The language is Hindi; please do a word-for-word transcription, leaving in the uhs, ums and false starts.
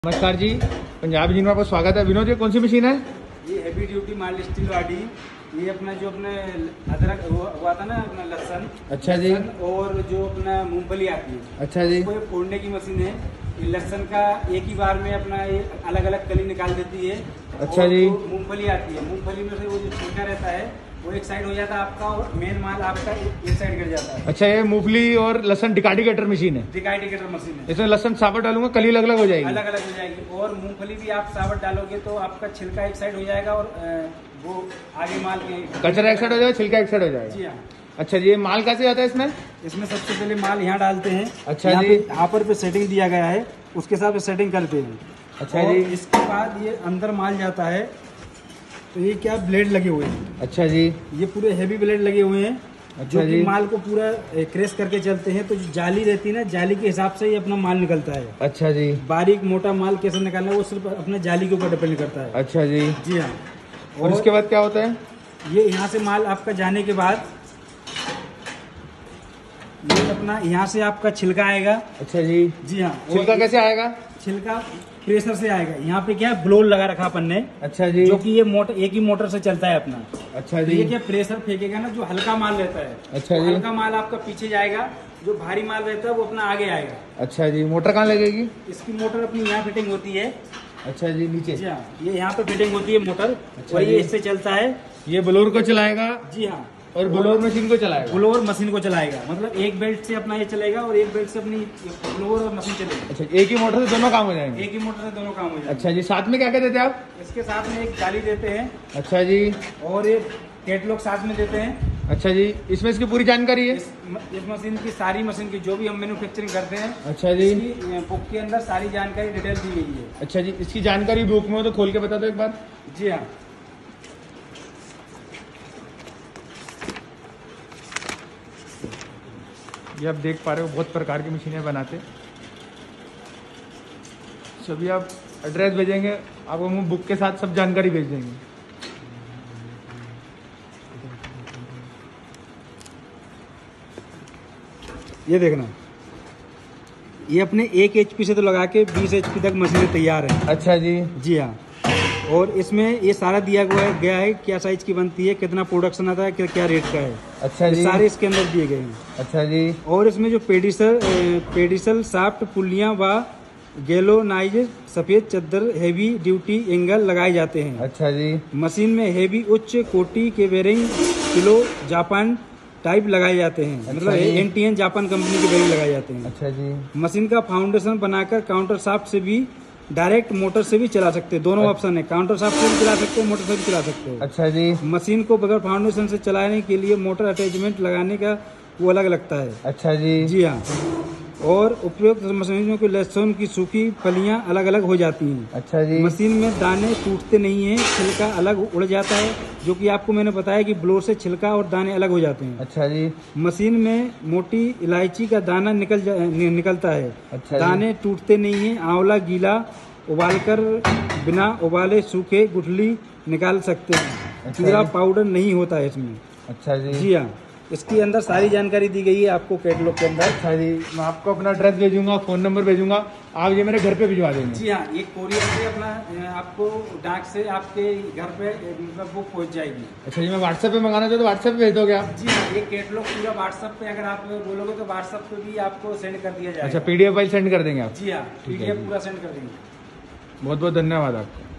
नमस्कार जी, पंजाब जी में आपका स्वागत है। विनोद, ये कौन सी मशीन है? ये हैवी ड्यूटी माइल्ड स्टील वाली। ये अपना जो अपने अदरक हुआ था ना, अपना लहसुन। अच्छा जी। और जो अपना मूंगफली आती है, अच्छा जी। वो फोड़ने की मशीन है। ये लहसुन का एक ही बार में अपना ये अलग अलग कली निकाल देती है। अच्छा जी। मूंगफली आती है, मूंगफली में से वो जो छिलका रहता है वो एक साइड हो जाता है आपका, और मेन माल आपका एक साइड गिर जाता है। अच्छा, ये मूंगफली और लहसुन डिकाइडिकेटर मशीन है। डिकाइडिकेटर मशीन है। इसमें लहसुन साबुत डालूंगा, कली अलग अलग हो जाएगी। अलग अलग हो जाएगी। और मूंगफली भी आप साबुत डालोगे तो आपका छिलका एक साइड हो जाएगा और वो आगे माल के कचरा एक साइड हो जाएगा, छिलका एक साइड हो जाएगा। जी हाँ। अच्छा जी, ये माल कैसे जाता है इसमें? इसमें सबसे पहले माल यहाँ डालते हैं। अच्छा जी। हापर पे सेटिंग दिया गया है, उसके हिसाब से सेटिंग करते हैं। अच्छा जी। इसके बाद ये अंदर माल जाता है। तो ये क्या ब्लेड लगे हुए हैं। अच्छा जी। ये पूरे हेवी ब्लेड लगे हुए हैं। अच्छा जो जी। कि माल को पूरा क्रेश करके चलते हैं। तो जो जाली रहती है ना, जाली के हिसाब से ही अपना माल निकलता है। अच्छा जी। बारीक मोटा माल कैसे निकालना है वो सिर्फ अपने जाली के ऊपर डिपेंड करता है। अच्छा जी। जी हाँ। और इसके बाद क्या होता है? ये यहाँ से माल आपका जाने के बाद ये अपना यहाँ से आपका छिलका आएगा। अच्छा जी। जी हाँ। छिलका कैसे आएगा? छिलका प्रेशर से आएगा। यहाँ पे क्या है, ब्लोर लगा रखा अपन ने। अच्छा जी। जो कि ये मोटर एक ही मोटर से चलता है अपना। अच्छा तो जी। ये क्या प्रेशर फेंकेगा ना, जो हल्का माल रहता है। अच्छा तो जी। हल्का माल आपका पीछे जाएगा, जो भारी माल रहता है वो अपना आगे आएगा। अच्छा जी। मोटर कहाँ लगेगी? इसकी मोटर अपनी यहाँ फिटिंग होती है। अच्छा जी, नीचे। जी हाँ, ये यहाँ पे फिटिंग होती है मोटर। अच्छा और जी। ये इससे चलता है। ये ब्लोर को चलाएगा। जी हाँ। और ब्लोर मशीन को चलाएगा। ब्लोअर मशीन को चलाएगा, मतलब एक बेल्ट से अपना ये चलेगा और एक बेल्ट से अपनी ब्लोअर और मशीन चलेगी। अच्छा, एक ही मोटर से दोनों काम हो जाएंगे? एक ही मोटर से दोनों काम हो जाएंगे। अच्छा जी। साथ में क्या क्या देते हैं आप? इसके साथ में एक जाली देते हैं। अच्छा जी। और ये कैटलॉग साथ में देते हैं। अच्छा जी। इसमें इसकी पूरी जानकारी है? इस, इस मशीन की सारी मशीन की जो भी हम मैन्युफैक्चरिंग करते हैं। अच्छा जी। इसकी बुक के अंदर सारी जानकारी डिटेल दी गई है। अच्छा जी। इसकी जानकारी बुक में हो तो खोल के बता दो एक बार। जी हाँ। ये आप देख पा रहे हो, बहुत प्रकार की मशीनें बनाते। सभी आप एड्रेस भेजेंगे, आपको हम बुक के साथ सब जानकारी भेज देंगे। ये देखना, ये अपने एक एचपी से तो लगा के बीस एचपी तक मशीनें तैयार है। अच्छा जी। जी हाँ। और इसमें ये सारा दिया गया है, क्या साइज की बनती है, कितना प्रोडक्शन आता है, क्या क्या रेट का है। अच्छा जी। सारे इसके अंदर दिए गए हैं। अच्छा जी। और इसमें जो पेडिसल पेडिसल साफ्ट पुलियां व गैलोनाइज सफेद चद्दर हेवी ड्यूटी एंगल लगाए जाते हैं। अच्छा जी। मशीन में हेवी उच्च कोटि के बेरिंग किलो जापान टाइप लगाए जाते हैं। अच्छा, मतलब एनटीएन जापान कंपनी के बेरिंग लगाए जाते हैं। अच्छा जी। मशीन का फाउंडेशन बनाकर काउंटर शाफ्ट से भी डायरेक्ट मोटर से भी चला सकते हैं। दोनों ऑप्शन है, काउंटर शाफ्ट से भी चला सकते हैं, मोटर से भी चला सकते हैं। अच्छा जी। मशीन को बगैर फाउंडेशन से चलाने के लिए मोटर अटैचमेंट लगाने का वो अलग लगता है। अच्छा जी। जी हाँ। और उपयुक्त मशीनों के लहसुन की सूखी फलियां अलग अलग हो जाती हैं। अच्छा जी। मशीन में दाने टूटते नहीं हैं, छिलका अलग उड़ जाता है, जो कि आपको मैंने बताया कि ब्लोर से छिलका और दाने अलग हो जाते हैं। अच्छा जी। मशीन में मोटी इलायची का दाना निकल जा, नि, निकलता है। अच्छा। दाने टूटते नहीं हैं। आंवला गीला उबालकर बिना उबाले सूखे गुठली निकाल सकते हैं। पूरा पाउडर नहीं होता है इसमें। अच्छा जी। जी हाँ। इसके अंदर सारी जानकारी दी गई है आपको कैटलॉग के अंदर। अच्छा जी। मैं आपको अपना एड्रेस भेजूंगा, फोन नंबर भेजूंगा, आप ये मेरे घर पे भिजवा देंगे। जी हाँ, ये कोरियर से अपना आपको डाक से आपके घर पे मतलब वो पहुंच जाएगी। अच्छा जी। मैं व्हाट्सएप पे मंगाना चाहूँ तो व्हाट्सएप पे भेज दोगे आप? जी हाँ, ये कैटलॉग पूरा व्हाट्सएप पे अगर आप बोलोगे तो व्हाट्सएप पे भी आपको सेंड कर दिया जाएगा। अच्छा, पीडीएफ फाइल सेंड कर देंगे आप? जी हाँ, पीडीएफ पूरा सेंड कर देंगे। बहुत बहुत धन्यवाद आपको।